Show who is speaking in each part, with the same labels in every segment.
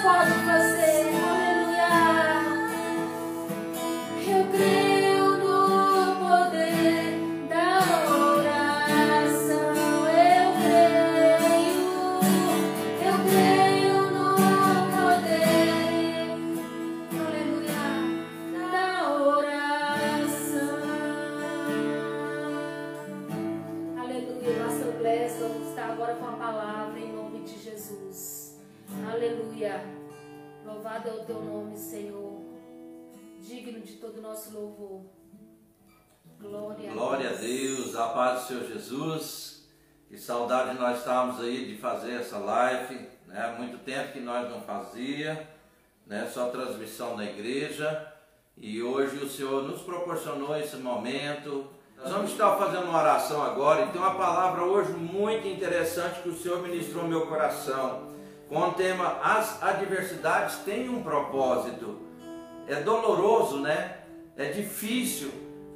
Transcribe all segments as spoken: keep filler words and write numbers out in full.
Speaker 1: pode fazer. Aleluia. Eu creio no poder da oração. Eu creio, eu creio no poder, aleluia, da oração. Aleluia. Pastor Gleison está agora com a palavra em nome de Jesus. Aleluia. Louvado é o teu nome, Senhor. Digno de todo o nosso louvor. Glória,
Speaker 2: Glória a Deus, a paz do Senhor Jesus. Que saudade nós estávamos aí de fazer essa live, né? Há muito tempo que nós não fazia, né? Só transmissão na igreja. E hoje o Senhor nos proporcionou esse momento. Nós vamos estar fazendo uma oração agora e tem uma palavra hoje muito interessante que o Senhor ministrou no meu coração. Com o tema, as adversidades têm um propósito. É doloroso, né? É difícil.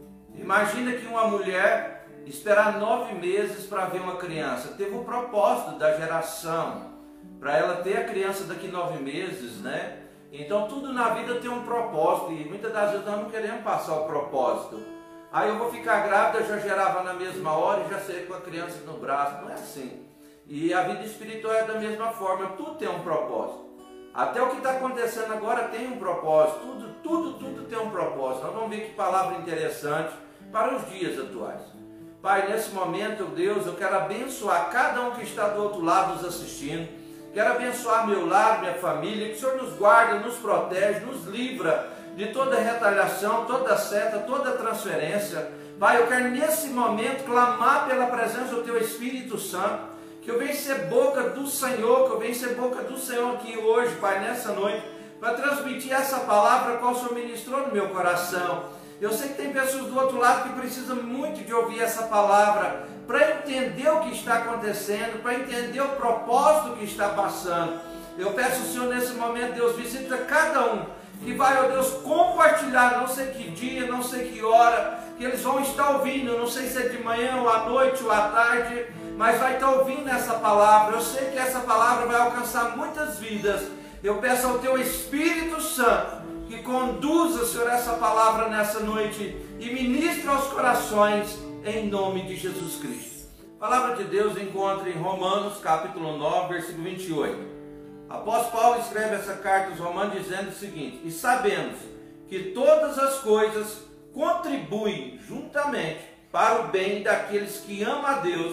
Speaker 2: Imagina que uma mulher esperar nove meses para ver uma criança. Teve o propósito da geração, para ela ter a criança daqui nove meses, né? Então tudo na vida tem um propósito e muitas das vezes nós não queremos passar o propósito. Aí eu vou ficar grávida, já gerava na mesma hora e já saí com a criança no braço. Não é assim. E a vida espiritual é da mesma forma, tudo tem um propósito. Até o que está acontecendo agora tem um propósito, tudo, tudo, tudo tem um propósito. Nós vamos ver que palavra interessante para os dias atuais. Pai, nesse momento, Deus, eu quero abençoar cada um que está do outro lado nos assistindo. Quero abençoar meu lar, minha família, que o Senhor nos guarda, nos protege, nos livra de toda retaliação, toda seta, toda transferência. Pai, eu quero nesse momento clamar pela presença do Teu Espírito Santo, que eu venha ser boca do Senhor, que eu venha ser boca do Senhor aqui hoje, Pai, nessa noite, para transmitir essa palavra qual o Senhor ministrou no meu coração. Eu sei que tem pessoas do outro lado que precisam muito de ouvir essa palavra, para entender o que está acontecendo, para entender o propósito que está passando. Eu peço ao Senhor nesse momento, Deus, visita cada um, que vai, ó Deus, compartilhar, não sei que dia, não sei que hora, que eles vão estar ouvindo, não sei se é de manhã, ou à noite, ou à tarde, mas vai estar ouvindo essa palavra. Eu sei que essa palavra vai alcançar muitas vidas. Eu peço ao Teu Espírito Santo que conduza, Senhor, essa palavra nessa noite e ministre aos corações em nome de Jesus Cristo. A palavra de Deus encontra em Romanos capítulo nove, versículo vinte e oito. Apóstolo Paulo escreve essa carta aos Romanos dizendo o seguinte: e sabemos que todas as coisas contribuem juntamente para o bem daqueles que amam a Deus,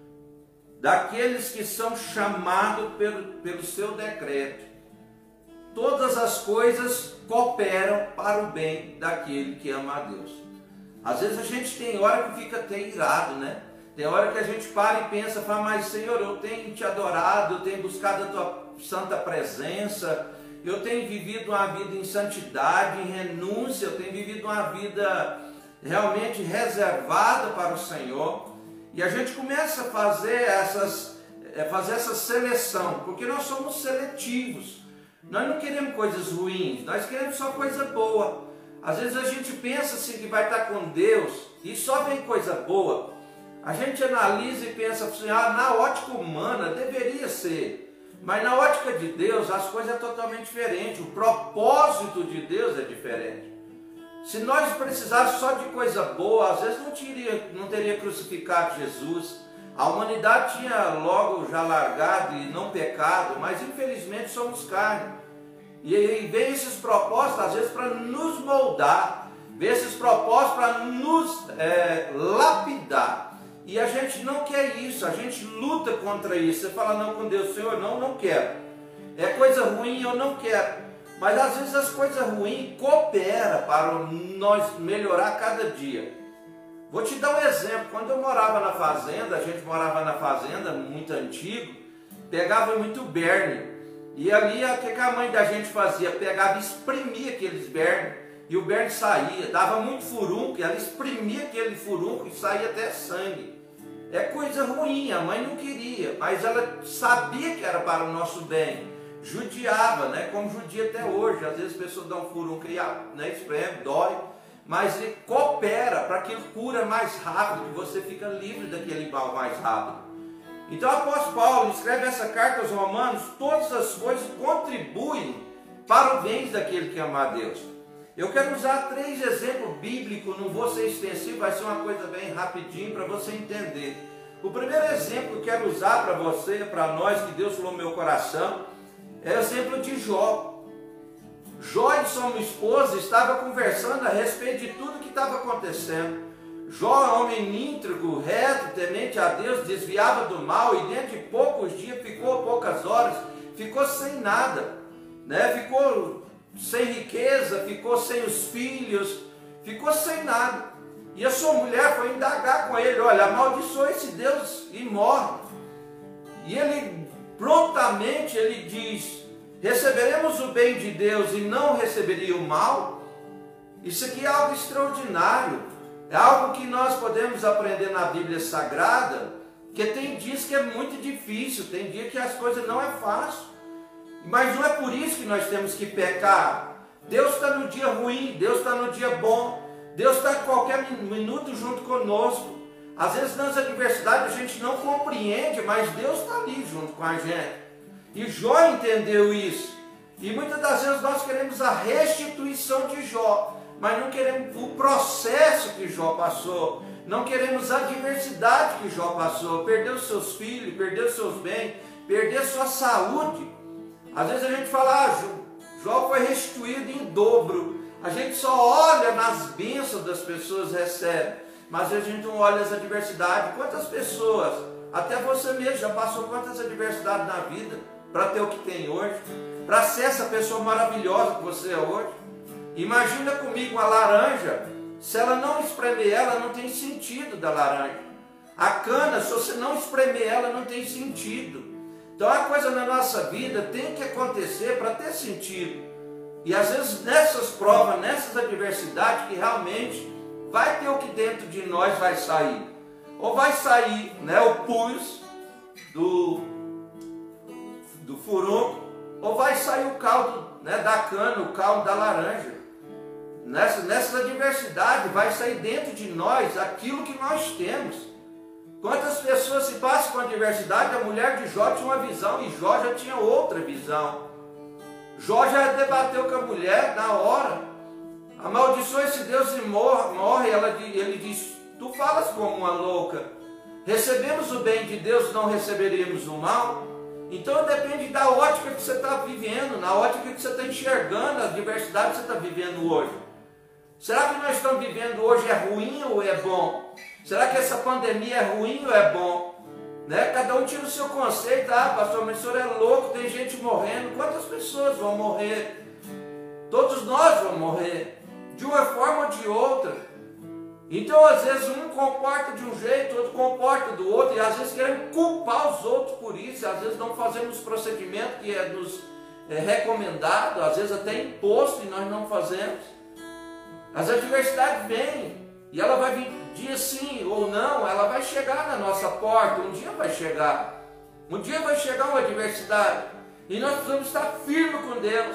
Speaker 2: daqueles que são chamados pelo, pelo seu decreto. Todas as coisas cooperam para o bem daquele que ama a Deus. Às vezes a gente tem hora que fica até irado, né? Tem hora que a gente para e pensa, fala, mas Senhor, eu tenho te adorado, eu tenho buscado a tua santa presença, eu tenho vivido uma vida em santidade, em renúncia, eu tenho vivido uma vida realmente reservada para o Senhor. E a gente começa a fazer, essas, fazer essa seleção, porque nós somos seletivos. Nós não queremos coisas ruins, nós queremos só coisa boa. Às vezes a gente pensa assim que vai estar com Deus e só vem coisa boa. A gente analisa e pensa assim, ah, na ótica humana deveria ser. Mas na ótica de Deus as coisas são totalmente diferentes. O propósito de Deus é diferente. Se nós precisássemos só de coisa boa, às vezes não teria, não teria crucificado Jesus. A humanidade tinha logo já largado e não pecado, mas infelizmente somos carne. E aí vem esses propósitos, às vezes, para nos moldar, vem esses propósitos para nos é, lapidar. E a gente não quer isso, a gente luta contra isso. Você fala, não, com Deus, Senhor, não, não quero. É coisa ruim, eu não quero. Mas às vezes as coisas ruins cooperam para nós melhorar cada dia. Vou te dar um exemplo. Quando eu morava na fazenda, a gente morava na fazenda, muito antigo, pegava muito berne. E ali, o que a mãe da gente fazia? Pegava e exprimia aqueles bernes, e o berne saía. Dava muito furúnculo, ela exprimia aquele furúnculo e saía até sangue. É coisa ruim, a mãe não queria, mas ela sabia que era para o nosso bem. Judiava, né? Como judia até hoje. Às vezes as pessoas dão um furúnculo, né? Espreme, dói. Mas ele coopera para que ele cura mais rápido, que você fica livre daquele mal mais rápido. Então o apóstolo Paulo escreve essa carta aos Romanos, todas as coisas contribuem para o bem daquele que ama a Deus. Eu quero usar três exemplos bíblicos, não vou ser extensivo, vai ser uma coisa bem rapidinho para você entender. O primeiro exemplo que eu quero usar para você, para nós, que Deus falou no meu coração, é o exemplo de Jó. Jó e sua esposa estavam conversando a respeito de tudo que estava acontecendo. Jó, homem íntegro, reto, temente a Deus, desviava do mal e dentro de poucos dias, ficou poucas horas, ficou sem nada, né? Ficou sem riqueza, ficou sem os filhos, ficou sem nada. E a sua mulher foi indagar com ele, olha, amaldiçoa esse Deus e morre. E ele prontamente ele diz, receberemos o bem de Deus e não receberia o mal? Isso aqui é algo extraordinário. É algo que nós podemos aprender na Bíblia Sagrada, que tem dias que é muito difícil, tem dia que as coisas não é fácil. Mas não é por isso que nós temos que pecar. Deus está no dia ruim, Deus está no dia bom, Deus está em qualquer minuto junto conosco. Às vezes nas adversidades a gente não compreende, mas Deus está ali junto com a gente. E Jó entendeu isso. E muitas das vezes nós queremos a restituição de Jó, mas não queremos o processo que Jó passou, não queremos a adversidade que Jó passou, perdeu seus filhos, perdeu seus bens, perdeu sua saúde. Às vezes a gente fala, ah, Jó foi restituído em dobro, a gente só olha nas bênçãos das pessoas recebe, mas às vezes a gente não olha as adversidades. Quantas pessoas, até você mesmo, já passou quantas adversidades na vida, para ter o que tem hoje, para ser essa pessoa maravilhosa que você é hoje. Imagina comigo uma laranja, se ela não espremer ela, não tem sentido da laranja. A cana, se você não espremer ela, não tem sentido. Então a coisa na nossa vida tem que acontecer para ter sentido. E às vezes nessas provas, nessas adversidades, que realmente vai ter o que dentro de nós vai sair. Ou vai sair, né, o pus do, do furunco, ou vai sair o caldo, né, da cana, o caldo da laranja. Nessa, nessa adversidade vai sair dentro de nós aquilo que nós temos. Quantas pessoas se passam com a adversidade? A mulher de Jó tinha uma visão e Jó já tinha outra visão. Jó já debateu com a mulher na hora. Amaldiçoa esse Deus e morre. morre. Ela, ele diz, tu falas como uma louca. Recebemos o bem de Deus, não receberíamos o mal? Então depende da ótica que você está vivendo, na ótica que você está enxergando a adversidade que você está vivendo hoje. Será que nós estamos vivendo hoje é ruim ou é bom? Será que essa pandemia é ruim ou é bom? Né? Cada um tira o seu conceito. Ah, pastor, mas o senhor é louco, tem gente morrendo. Quantas pessoas vão morrer? Todos nós vamos morrer, de uma forma ou de outra. Então, às vezes, um comporta de um jeito, outro comporta do outro, e às vezes queremos culpar os outros por isso, às vezes não fazemos procedimento que é nos é, recomendado, às vezes até imposto, e nós não fazemos. As adversidades vêm, e ela vai vir dia sim ou não, ela vai chegar na nossa porta, um dia vai chegar. Um dia vai chegar uma adversidade, e nós precisamos estar firmes com Deus.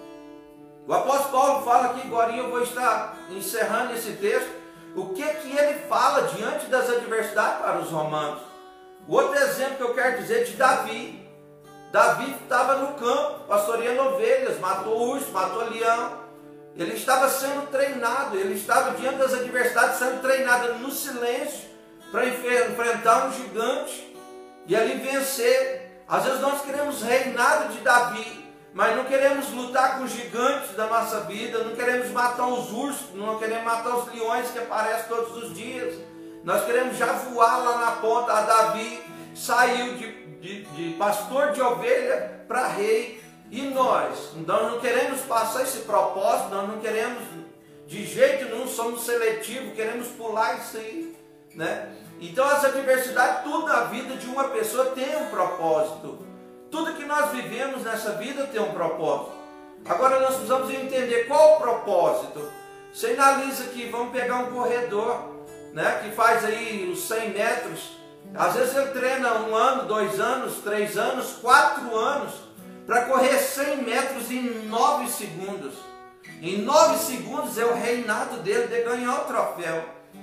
Speaker 2: O apóstolo Paulo fala aqui, agora eu vou estar encerrando esse texto, o que que ele fala diante das adversidades para os romanos. O outro exemplo que eu quero dizer é de Davi. Davi estava no campo, pastoreando ovelhas, matou urso, matou leão. Ele estava sendo treinado, ele estava diante das adversidades sendo treinado no silêncio para enfrentar um gigante e ali vencer. Às vezes nós queremos reinado de Davi, mas não queremos lutar com os gigantes da nossa vida, não queremos matar os ursos, não queremos matar os leões que aparecem todos os dias. Nós queremos já voar lá na ponta. A Davi saiu de, de, de pastor de ovelha para rei. E nós, nós não queremos passar esse propósito, nós não queremos, de jeito nenhum, somos seletivos, queremos pular isso aí, né? Então as adversidades, tudo na vida de uma pessoa tem um propósito. Tudo que nós vivemos nessa vida tem um propósito. Agora nós precisamos entender qual o propósito. Você analisa aqui, vamos pegar um corredor, né, que faz aí os cem metros. Às vezes ele treina um ano, dois anos, três anos, quatro anos, para correr cem metros em nove segundos. Em nove segundos é o reinado dele de ganhar o troféu.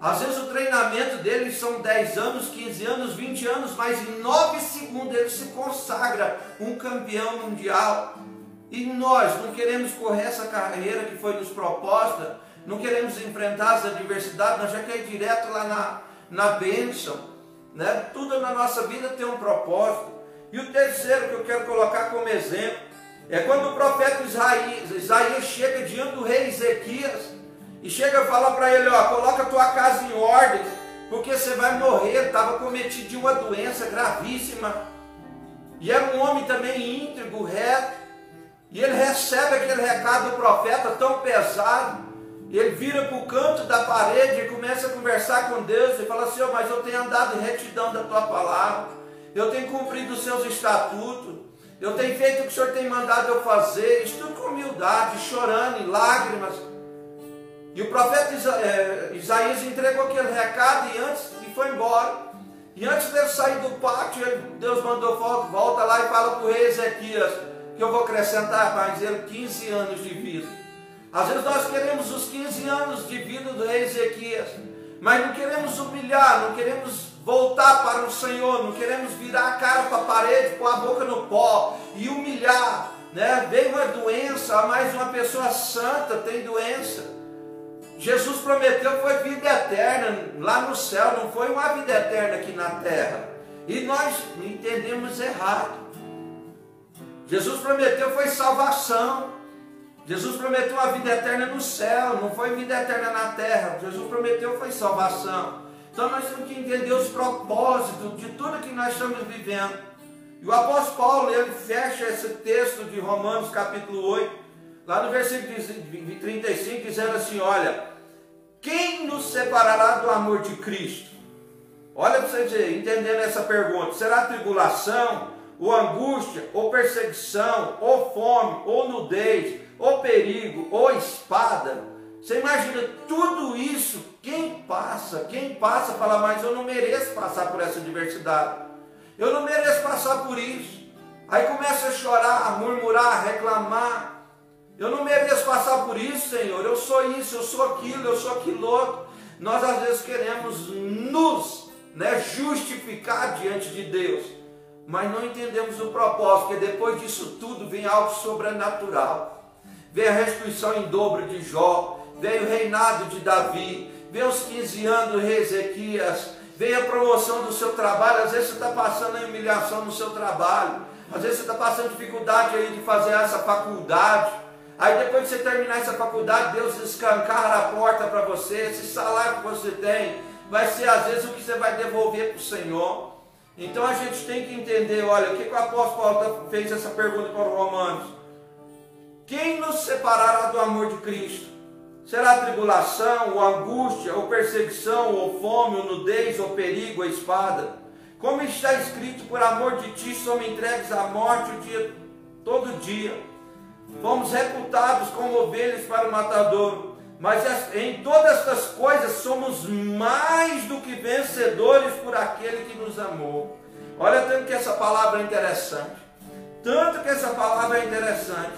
Speaker 2: Às vezes o treinamento deles são dez anos, quinze anos, vinte anos, mas em nove segundos ele se consagra um campeão mundial. E nós não queremos correr essa carreira que foi nos proposta, não queremos enfrentar as adversidades, nós já queremos ir direto lá na, na bênção, né? Tudo na nossa vida tem um propósito. E o terceiro que eu quero colocar como exemplo é quando o profeta Isaías, Isaías chega diante do rei Ezequias e chega a falar para ele, ó, coloca a tua casa em ordem, porque você vai morrer. Estava cometido de uma doença gravíssima, e era um homem também íntegro, reto, e ele recebe aquele recado do profeta tão pesado, e ele vira para o canto da parede e começa a conversar com Deus, e fala assim, ó, mas eu tenho andado em retidão da tua palavra, eu tenho cumprido os seus estatutos, eu tenho feito o que o Senhor tem mandado eu fazer, isso tudo com humildade, chorando, em lágrimas. E o profeta Isa, é, Isaías entregou aquele recado e, antes, e foi embora. E antes dele sair do pátio, Deus mandou, volta lá e fala para o rei Ezequias, que eu vou acrescentar mais ele quinze anos de vida. Às vezes nós queremos os quinze anos de vida do rei Ezequias, mas não queremos humilhar, não queremos voltar para o Senhor, não queremos virar a cara para a parede, pôr a boca no pó e humilhar, né? Veio uma doença, mais uma pessoa santa tem doença. Jesus prometeu foi vida eterna lá no céu, não foi uma vida eterna aqui na terra. E nós entendemos errado. Jesus prometeu foi salvação. Jesus prometeu uma vida eterna no céu, não foi vida eterna na terra. Jesus prometeu foi salvação. Então nós temos que entender os propósitos de tudo que nós estamos vivendo. E o apóstolo Paulo, ele fecha esse texto de Romanos capítulo oito, lá no versículo trinta e cinco, dizendo assim, olha, quem nos separará do amor de Cristo? Olha para você dizer, entendendo essa pergunta, será tribulação, ou angústia, ou perseguição, ou fome, ou nudez, ou perigo, ou espada? Você imagina tudo isso, quem passa, quem passa fala, mas eu não mereço passar por essa adversidade, eu não mereço passar por isso. Aí começa a chorar, a murmurar, a reclamar, eu não mereço passar por isso, Senhor, eu sou isso, eu sou aquilo, eu sou aquilo outro. Nós às vezes queremos nos, né, justificar diante de Deus, mas não entendemos o propósito, porque depois disso tudo vem algo sobrenatural. Vem a restituição em dobro de Jó, veio o reinado de Davi, veio os quinze anos do rei Ezequias, veio a promoção do seu trabalho. Às vezes você está passando a humilhação no seu trabalho, às vezes você está passando dificuldade aí de fazer essa faculdade, aí depois que você terminar essa faculdade, Deus escancara a porta para você, esse salário que você tem, vai ser às vezes o que você vai devolver para o Senhor. Então a gente tem que entender, olha, o que, que o apóstolo Paulo fez essa pergunta para os romanos, quem nos separará do amor de Cristo? Será tribulação, ou angústia, ou perseguição, ou fome, ou nudez, ou perigo, ou espada? Como está escrito, por amor de ti somos entregues à morte o dia, todo dia. Fomos reputados como ovelhas para o matadouro. Mas em todas estas coisas somos mais do que vencedores por aquele que nos amou. Olha tanto que essa palavra é interessante. Tanto que essa palavra é interessante.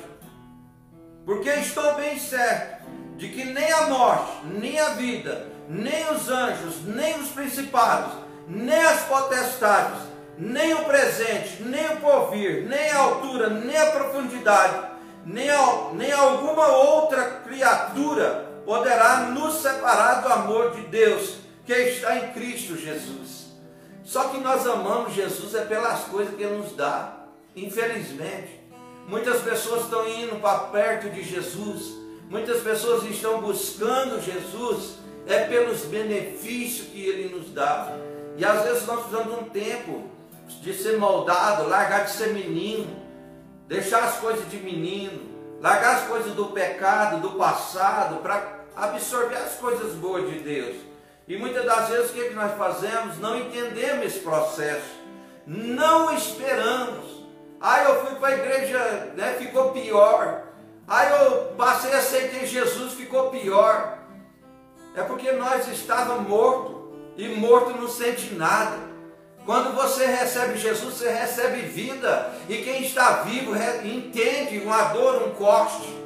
Speaker 2: Porque estou bem certo de que nem a morte, nem a vida, nem os anjos, nem os principados, nem as potestades, nem o presente, nem o porvir, nem a altura, nem a profundidade, nem, a, nem alguma outra criatura poderá nos separar do amor de Deus que está em Cristo Jesus. Só que nós amamos Jesus é pelas coisas que Ele nos dá. Infelizmente, muitas pessoas estão indo para perto de Jesus, muitas pessoas estão buscando Jesus é pelos benefícios que Ele nos dá. E às vezes nós precisamos de um tempo de ser moldado, largar de ser menino, deixar as coisas de menino, largar as coisas do pecado, do passado, para absorver as coisas boas de Deus. E muitas das vezes o que, é que nós fazemos? Não entendemos esse processo, não esperamos. Aí eu fui para a igreja, né, ficou pior. Aí eu passei a aceitar Jesus, ficou pior. É porque nós estávamos mortos, e morto não sente nada. Quando você recebe Jesus, você recebe vida. E quem está vivo entende uma dor, um corte.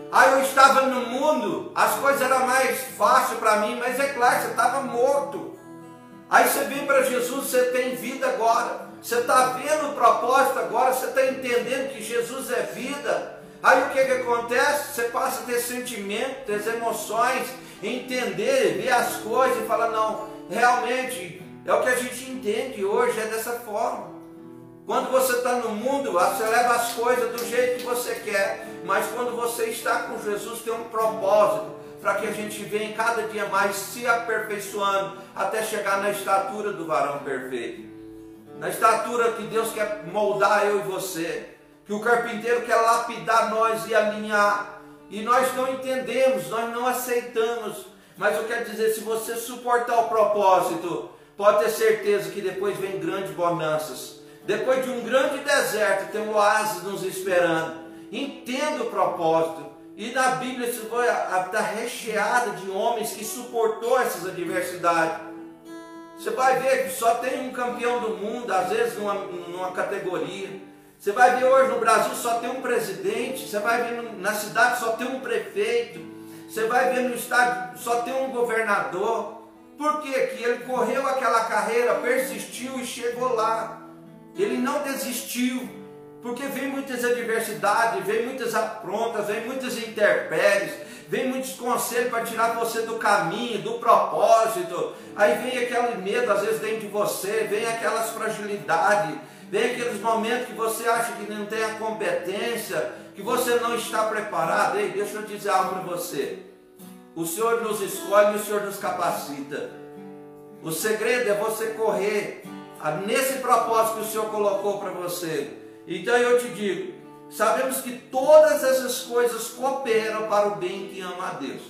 Speaker 2: Aí eu estava no mundo, as coisas eram mais fáceis para mim, mas é claro, você estava morto. Aí você vem para Jesus, você tem vida agora. Você está vendo o propósito agora, você está entendendo que Jesus é vida. Aí o que, que acontece? Você passa a ter sentimento, ter emoções, entender, ver as coisas e falar, não, realmente é o que a gente entende hoje, é dessa forma. Quando você está no mundo, você leva as coisas do jeito que você quer, mas quando você está com Jesus, tem um propósito, para que a gente venha cada dia mais se aperfeiçoando, até chegar na estatura do varão perfeito. Na estatura que Deus quer moldar eu e você, que o carpinteiro quer lapidar nós e alinhar, e nós não entendemos, nós não aceitamos, mas eu quero dizer, se você suportar o propósito, pode ter certeza que depois vem grandes bonanças. Depois de um grande deserto, tem um oásis nos esperando. Entenda o propósito. E na Bíblia isso vai estar recheada de homens que suportou essas adversidades. Você vai ver que só tem um campeão do mundo, às vezes numa, numa categoria. Você vai ver hoje no Brasil só tem um presidente. Você vai ver na cidade só tem um prefeito. Você vai ver no estado só tem um governador. Por quê? Que ele correu aquela carreira, persistiu e chegou lá. Ele não desistiu, porque vem muitas adversidades, vem muitas afrontas, vem muitas intempéries, vem muitos conselhos para tirar você do caminho, do propósito. Aí vem aquele medo às vezes dentro de você, vem aquelas fragilidades, vem aqueles momentos que você acha que não tem a competência, que você não está preparado. Ei, deixa eu dizer algo para você. O Senhor nos escolhe e o Senhor nos capacita. O segredo é você correr nesse propósito que o Senhor colocou para você. Então eu te digo, sabemos que todas essas coisas cooperam para o bem que ama a Deus.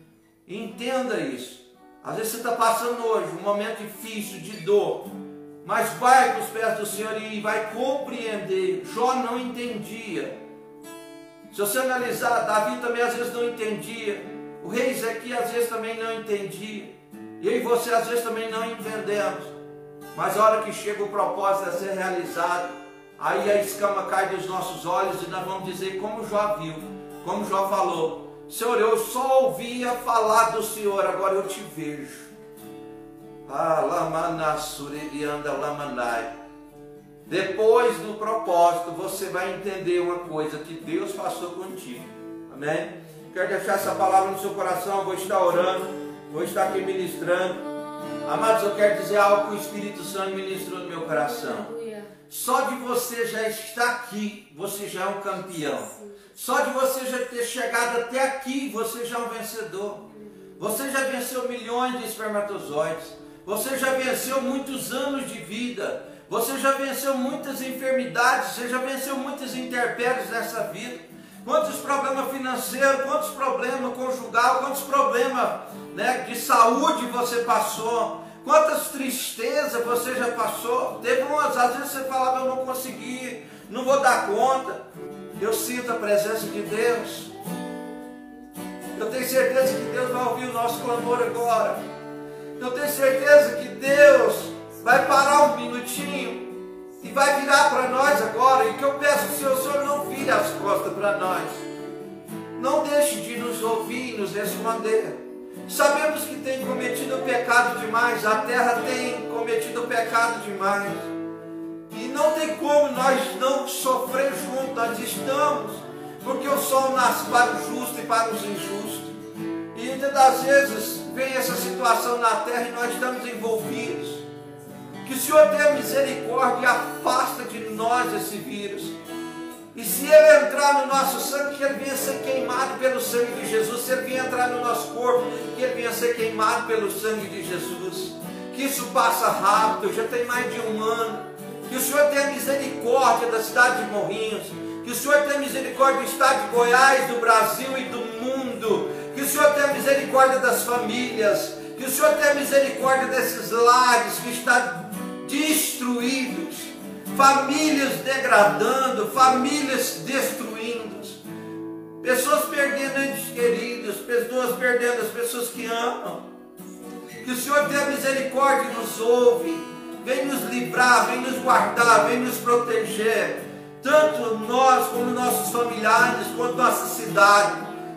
Speaker 2: Entenda isso. Às vezes você está passando hoje um momento difícil, de dor, mas vai para os pés do Senhor e vai compreender. Jó não entendia. Se você analisar, Davi também às vezes não entendia. O rei Ezequiel às vezes também não entendia. Eu e você às vezes também não entendemos. Mas a hora que chega o propósito a ser realizado, aí a escama cai dos nossos olhos e nós vamos dizer como Jó viu, como Jó falou: Senhor, eu só ouvia falar do Senhor, agora eu te vejo. Depois do propósito, você vai entender uma coisa, que Deus passou contigo. Amém? Quero deixar essa palavra no seu coração, vou estar orando, vou estar aqui ministrando. Amados, eu quero dizer algo que o Espírito Santo ministrou no meu coração. Só de você já estar aqui, você já é um campeão. Só de você já ter chegado até aqui, você já é um vencedor. Você já venceu milhões de espermatozoides. Você já venceu muitos anos de vida. Você já venceu muitas enfermidades. Você já venceu muitas intempéries nessa vida. Quantos problemas financeiros, quantos problemas conjugal, quantos problemas, né, de saúde você passou, quantas tristezas você já passou. Teve umas, às vezes você falava, eu não consegui, não vou dar conta. Eu sinto a presença de Deus. Eu tenho certeza que Deus vai ouvir o nosso clamor agora. Eu tenho certeza que Deus vai parar um minutinho e vai virar para nós agora. E que eu peço ao Senhor, o Senhor não vire as costas para nós. Não deixe de nos ouvir e nos responder. Sabemos que tem cometido pecado demais. A terra tem cometido pecado demais. E não tem como nós não sofrer junto. Nós estamos. Porque o sol nasce para o justo e para os injustos. E muitas das vezes vem essa situação na terra e nós estamos envolvidos. Que o Senhor tenha misericórdia e afasta de nós esse vírus. E se ele entrar no nosso sangue, que ele venha ser queimado pelo sangue de Jesus. Se ele venha entrar no nosso corpo, que ele venha ser queimado pelo sangue de Jesus. Que isso passa rápido, já tem mais de um ano. Que o Senhor tenha misericórdia da cidade de Morrinhos. Que o Senhor tenha misericórdia do estado de Goiás, do Brasil e do mundo. Que o Senhor tenha misericórdia das famílias. Que o Senhor tenha misericórdia desses lares que estão destruídos, famílias degradando, famílias destruindo, pessoas perdendo entes queridos, pessoas perdendo as pessoas que amam. Que o Senhor tenha misericórdia e nos ouve, vem nos livrar, vem nos guardar, vem nos proteger, tanto nós como nossos familiares, quanto nossa cidade.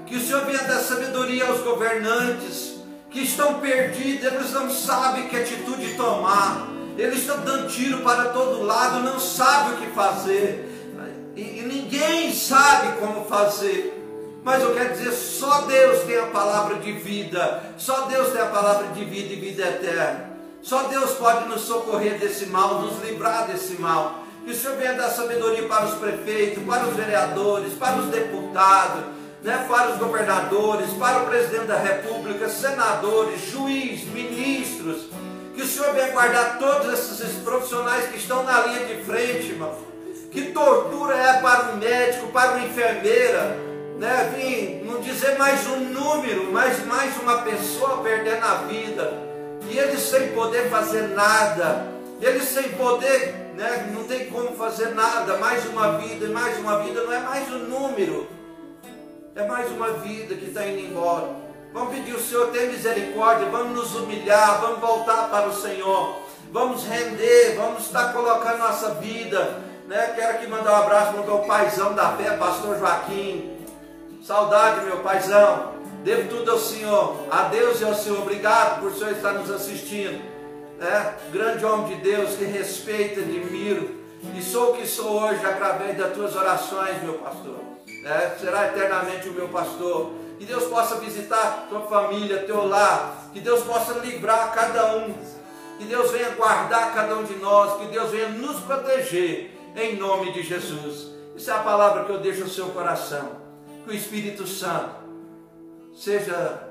Speaker 2: Que o Senhor venha dar sabedoria aos governantes que estão perdidos, eles não sabem que atitude tomar, eles estão dando tiro para todo lado, não sabem o que fazer, e, e ninguém sabe como fazer. Mas eu quero dizer, só Deus tem a palavra de vida, só Deus tem a palavra de vida e vida eterna. Só Deus pode nos socorrer desse mal, nos livrar desse mal. Que o Senhor venha dar sabedoria para os prefeitos, para os vereadores, para os deputados, né, para os governadores, para o presidente da república, senadores, juiz, ministros. Que o Senhor venha guardar todos esses profissionais que estão na linha de frente, irmão. Que tortura é para o médico, para uma enfermeira, né, vim não dizer mais um número, mas mais uma pessoa perdendo a vida. E eles sem poder fazer nada, eles sem poder, né, não tem como fazer nada. Mais uma vida, e mais uma vida, não é mais um número, é mais uma vida que está indo embora. Vamos pedir ao Senhor, tenha misericórdia, vamos nos humilhar, vamos voltar para o Senhor, vamos render, vamos estar colocando nossa vida, né? Quero aqui mandar um abraço para o meu paizão da fé, pastor Joaquim. Saudade, meu paizão. Devo tudo ao Senhor, a Deus e ao Senhor. Obrigado por o Senhor estar nos assistindo, né? Grande homem de Deus que respeito, admiro, e sou o que sou hoje através das tuas orações, meu pastor, né? Será eternamente o meu pastor. Que Deus possa visitar tua família, teu lar, que Deus possa livrar cada um, que Deus venha guardar cada um de nós, que Deus venha nos proteger, em nome de Jesus. Isso é a palavra que eu deixo no seu coração. Que o Espírito Santo seja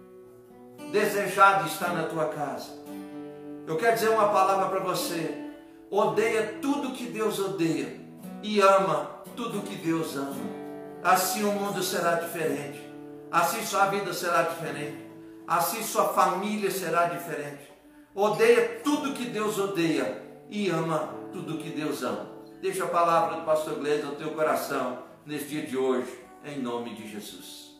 Speaker 2: desejado estar na tua casa. Eu quero dizer uma palavra para você: odeia tudo que Deus odeia e ama tudo que Deus ama. Assim o mundo será diferente, assim sua vida será diferente, assim sua família será diferente. Odeia tudo que Deus odeia e ama tudo que Deus ama. Deixa a palavra do pastor Gleison no teu coração nesse dia de hoje, em nome de Jesus.